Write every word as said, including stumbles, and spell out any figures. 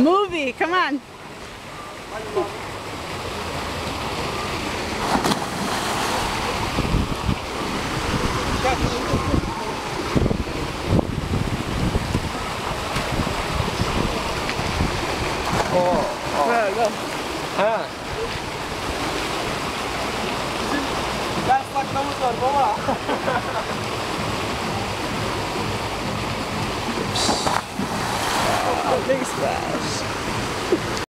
Movie, come on. Oh, oh. Go, go. Ha. Bizim ders saklımız var baba.